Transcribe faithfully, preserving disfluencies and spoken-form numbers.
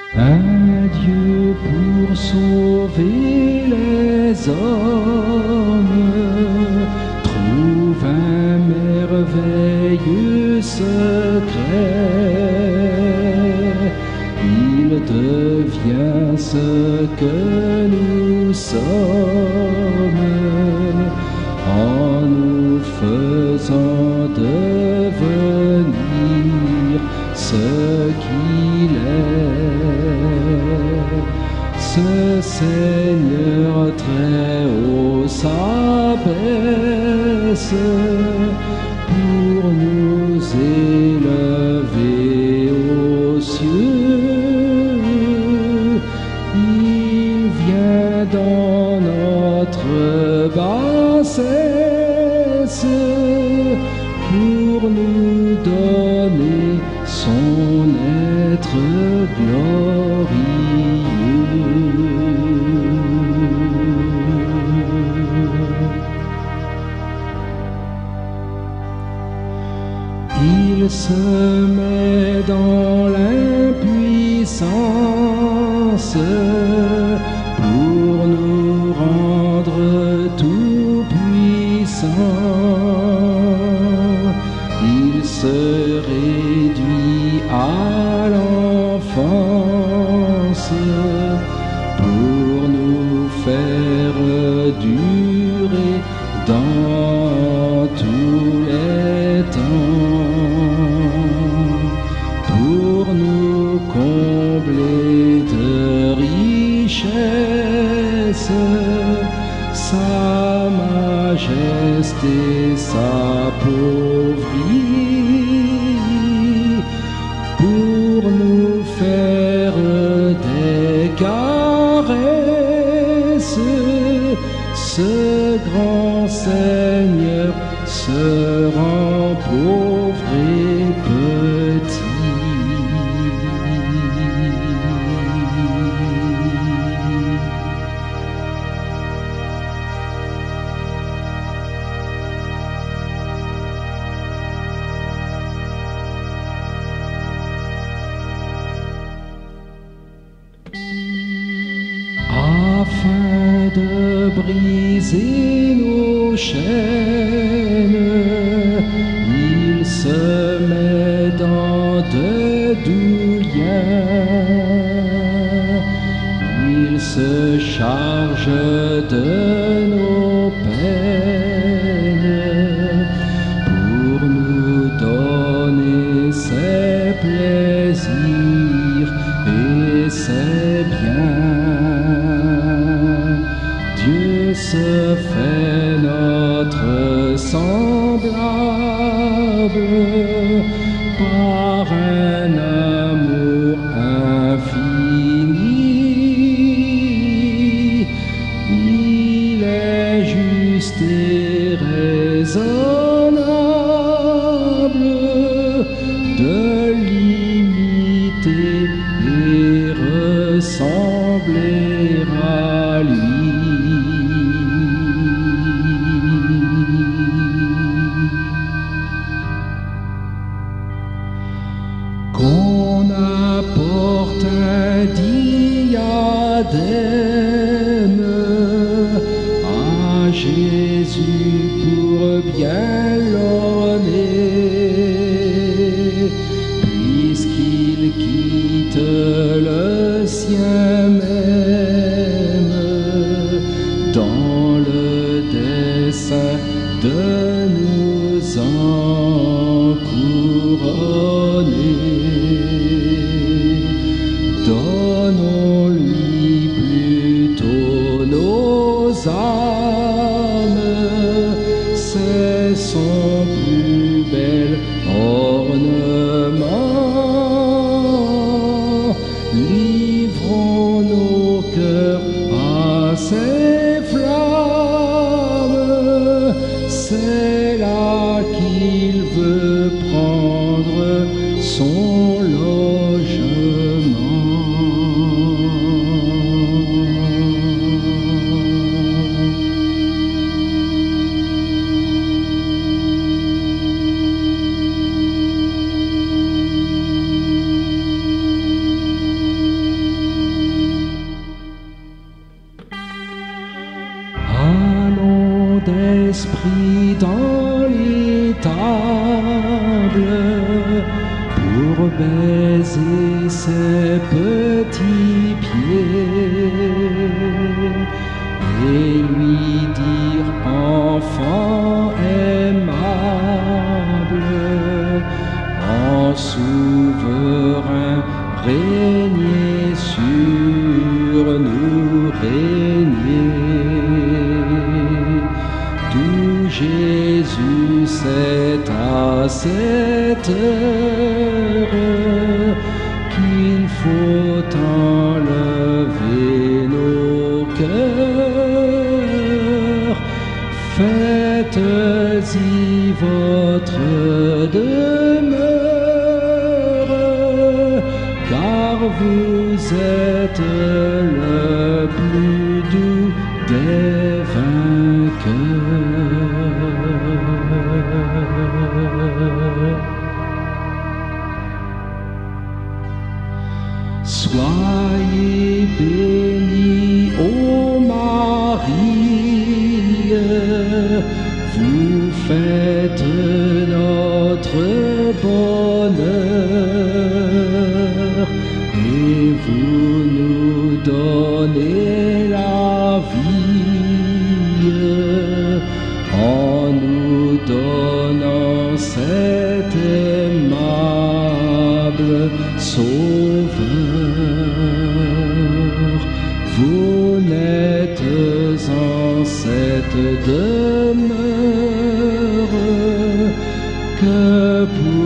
Un Dieu pour sauver les hommes trouve un merveilleux secret. Il devient ce que nous sommes en nous faisant devenir ce qu'il est. Ce Seigneur très haut s'abaisse pour nous élever aux cieux. Il vient dans notre bassesse pour nous donner son être glorieux. Il se met dans l'impuissance pour nous rendre tout puissants. Il se réduit à l'enfance pour nous faire durer dans tous les temps, pour nous combler de richesses sa majesté s'appauvrit, pour nous faire des caresses. Ce grand Seigneur se rend pauvre et petit. Afin de briser nos chaînes, il se met dans de doux liens. Il se charge de nos peines pour nous donner ses plaisirs et ses biens. Dieu se fait notre semblable par un amour infini. Il est juste et raisonnable de l'imiter et ressembler à lui. Qu'on apporte un diadème à Jésus pour bien l'orner, puisqu'il quitte le sien même dans le dessein de nous encouronner. Donnons-lui plutôt nos âmes, c'est son plus bel ornement. Livrons nos cœurs à ses flammes, c'est là qu'il veut prendre son logement. d'esprit dans les tables pour baiser ses petits pieds et lui dire enfant aimable, en souverain régner sur nous, régner. D'où Jésus c'est à cette heure qu'il faut enlever nos cœurs. Faites-y votre demeure, car vous êtes le plus doux des vainqueurs. Soyez bénis, ô Marie, vous faites notre bonheur et vous nous donnez la vie en nous donnant cet aimable Sauveur. Vous n'êtes en cette demeure que pour